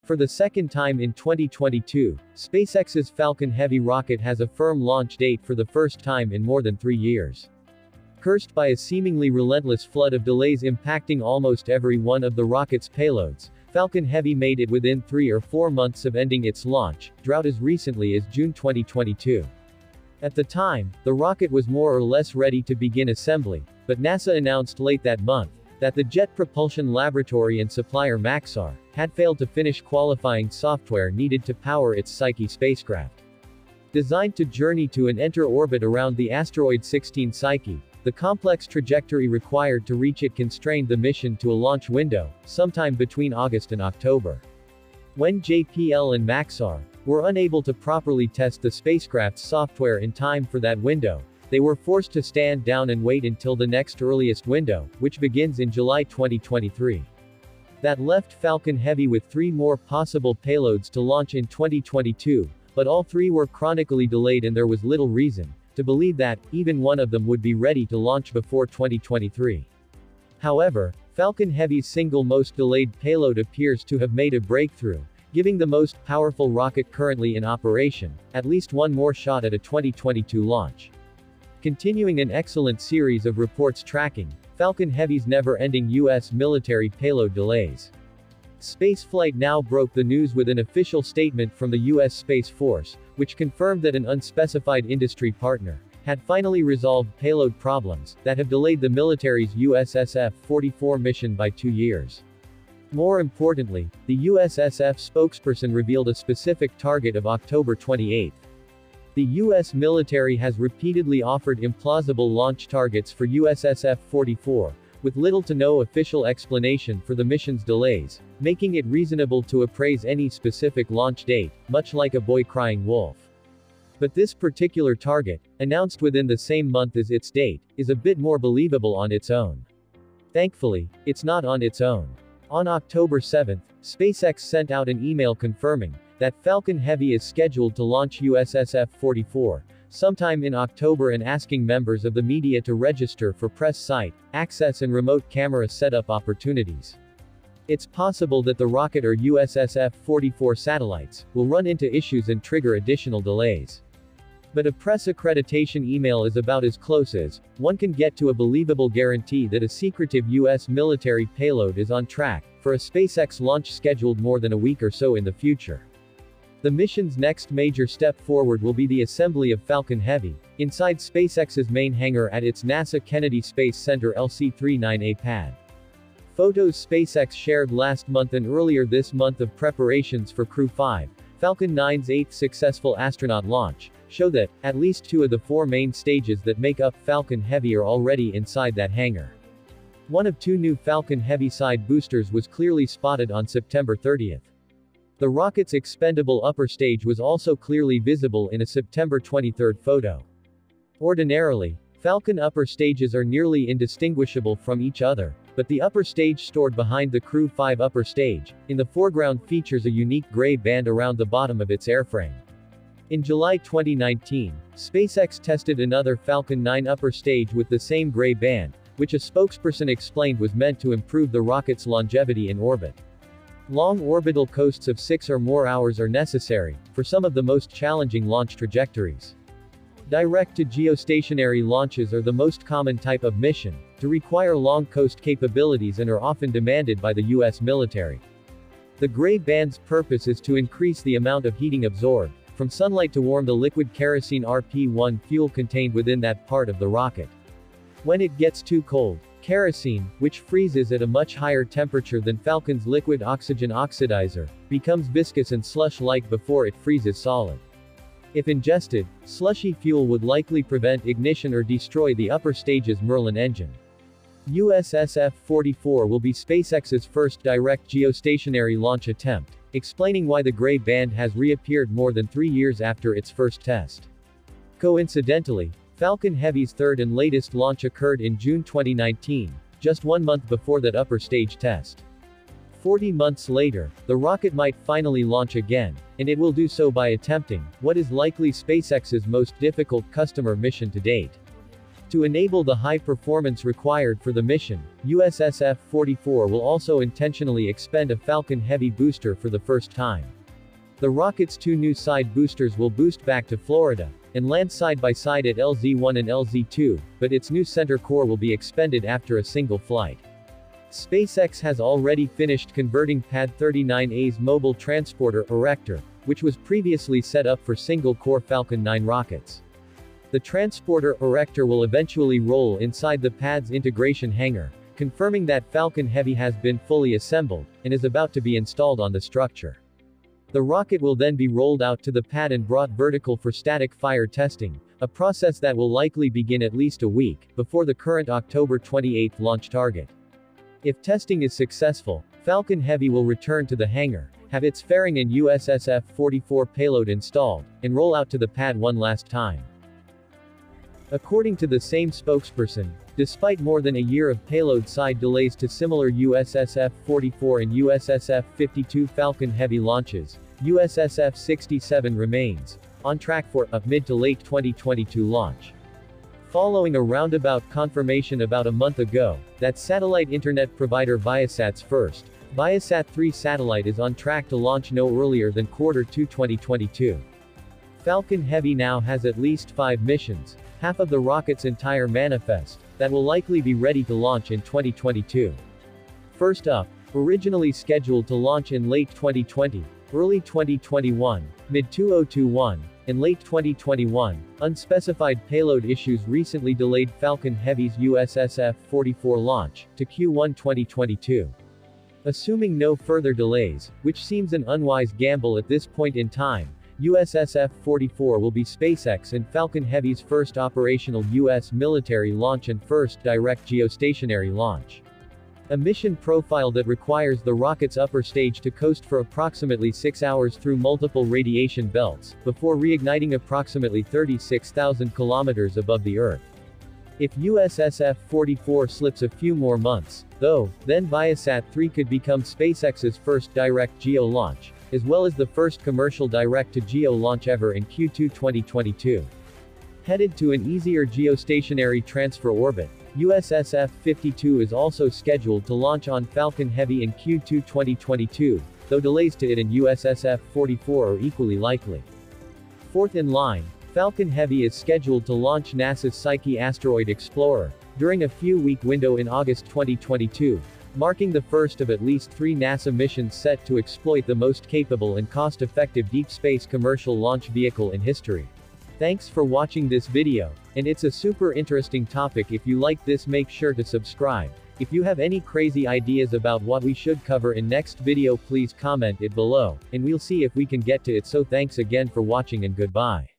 For the second time in 2022, SpaceX's Falcon Heavy rocket has a firm launch date for the first time in more than 3 years. Cursed by a seemingly relentless flood of delays impacting almost every one of the rocket's payloads, Falcon Heavy made it within 3 or 4 months of ending its launch, drought as recently as June 2022. At the time, the rocket was more or less ready to begin assembly, but NASA announced late that month that the Jet Propulsion Laboratory and supplier Maxar had failed to finish qualifying software needed to power its Psyche spacecraft. Designed to journey to and enter orbit around the asteroid 16 Psyche, the complex trajectory required to reach it constrained the mission to a launch window, sometime between August and October. When JPL and Maxar were unable to properly test the spacecraft's software in time for that window, they were forced to stand down and wait until the next earliest window, which begins in July 2023. That left Falcon Heavy with 3 more possible payloads to launch in 2022, but all 3 were chronically delayed and there was little reason to believe that even one of them would be ready to launch before 2023. However, Falcon Heavy's single most delayed payload appears to have made a breakthrough, giving the most powerful rocket currently in operation at least one more shot at a 2022 launch. Continuing an excellent series of reports tracking Falcon Heavy's never-ending U.S. military payload delays. Spaceflight Now broke the news with an official statement from the U.S. Space Force, which confirmed that an unspecified industry partner had finally resolved payload problems that have delayed the military's USSF-44 mission by 2 years. More importantly, the USSF spokesperson revealed a specific target of October 28. The U.S. military has repeatedly offered implausible launch targets for USSF-44, with little to no official explanation for the mission's delays, making it reasonable to appraise any specific launch date, much like a boy crying wolf. But this particular target, announced within the same month as its date, is a bit more believable on its own. Thankfully, it's not on its own. On October 7, SpaceX sent out an email confirming that Falcon Heavy is scheduled to launch USSF-44 sometime in October and asking members of the media to register for press site access and remote camera setup opportunities. It's possible that the rocket or USSF-44 satellites will run into issues and trigger additional delays. But a press accreditation email is about as close as one can get to a believable guarantee that a secretive U.S. military payload is on track for a SpaceX launch scheduled more than a week or so in the future. The mission's next major step forward will be the assembly of Falcon Heavy inside SpaceX's main hangar at its NASA Kennedy Space Center LC-39A pad. Photos SpaceX shared last month and earlier this month of preparations for Crew 5, Falcon 9's 8th successful astronaut launch, show that at least 2 of the 4 main stages that make up Falcon Heavy are already inside that hangar. One of 2 new Falcon Heavy side boosters was clearly spotted on September 30. The rocket's expendable upper stage was also clearly visible in a September 23 photo. Ordinarily, Falcon upper stages are nearly indistinguishable from each other, but the upper stage stored behind the Crew 5 upper stage, in the foreground features a unique gray band around the bottom of its airframe. In July 2019, SpaceX tested another Falcon 9 upper stage with the same gray band, which a spokesperson explained was meant to improve the rocket's longevity in orbit. Long orbital coasts of 6 or more hours are necessary for some of the most challenging launch trajectories. Direct-to-geostationary launches are the most common type of mission to require long coast capabilities and are often demanded by the U.S. military. The gray band's purpose is to increase the amount of heating absorbed from sunlight to warm the liquid kerosene RP-1 fuel contained within that part of the rocket. When it gets too cold, kerosene, which freezes at a much higher temperature than Falcon's liquid oxygen oxidizer, becomes viscous and slush-like before it freezes solid. If ingested, slushy fuel would likely prevent ignition or destroy the upper stage's Merlin engine. USSF-44 will be SpaceX's first direct geostationary launch attempt, explaining why the gray band has reappeared more than 3 years after its first test. Coincidentally, Falcon Heavy's third and latest launch occurred in June 2019, just 1 month before that upper stage test. 40 months later, the rocket might finally launch again, and it will do so by attempting what is likely SpaceX's most difficult customer mission to date. To enable the high performance required for the mission, USSF-44 will also intentionally expend a Falcon Heavy booster for the first time. The rocket's two new side boosters will boost back to Florida, and land side by side at LZ-1 and LZ-2, but its new center core will be expended after a single flight. SpaceX has already finished converting Pad 39A's mobile transporter erector, which was previously set up for single-core Falcon 9 rockets. The transporter erector will eventually roll inside the pad's integration hangar, confirming that Falcon Heavy has been fully assembled, and is about to be installed on the structure. The rocket will then be rolled out to the pad and brought vertical for static fire testing, a process that will likely begin at least a week before the current October 28 launch target. If testing is successful, Falcon Heavy will return to the hangar, have its fairing and USSF-44 payload installed, and roll out to the pad one last time. According to the same spokesperson, despite more than a year of payload side delays to similar USSF-44 and USSF-52 Falcon Heavy launches, USSF-67 remains on track for a mid to late 2022 launch. Following a roundabout confirmation about a month ago, that satellite internet provider Viasat's first, Viasat-3 satellite is on track to launch no earlier than Q2 2022. Falcon Heavy now has at least 5 missions, half of the rocket's entire manifest, that will likely be ready to launch in 2022. First up, originally scheduled to launch in late 2020, early 2021, mid-2021, and late 2021, unspecified payload issues recently delayed Falcon Heavy's USSF-44 launch to Q1 2022. Assuming no further delays, which seems an unwise gamble at this point in time, USSF-44 will be SpaceX and Falcon Heavy's first operational U.S. military launch and first direct geostationary launch. A mission profile that requires the rocket's upper stage to coast for approximately 6 hours through multiple radiation belts, before reigniting approximately 36,000 kilometers above the Earth. If USSF-44 slips a few more months, though, then Viasat-3 could become SpaceX's first direct GEO launch, as well as the first commercial direct-to-GEO launch ever in Q2 2022. Headed to an easier geostationary transfer orbit, USSF-52 is also scheduled to launch on Falcon Heavy in Q2 2022, though delays to it and USSF-44 are equally likely. Fourth in line, Falcon Heavy is scheduled to launch NASA's Psyche asteroid explorer, during a few-week window in August 2022, marking the first of at least 3 NASA missions set to exploit the most capable and cost-effective deep space commercial launch vehicle in history. Thanks for watching this video, and it's a super interesting topic. If you like this, make sure to subscribe. If you have any crazy ideas about what we should cover in next video, please comment it below, and we'll see if we can get to it. So thanks again for watching and goodbye.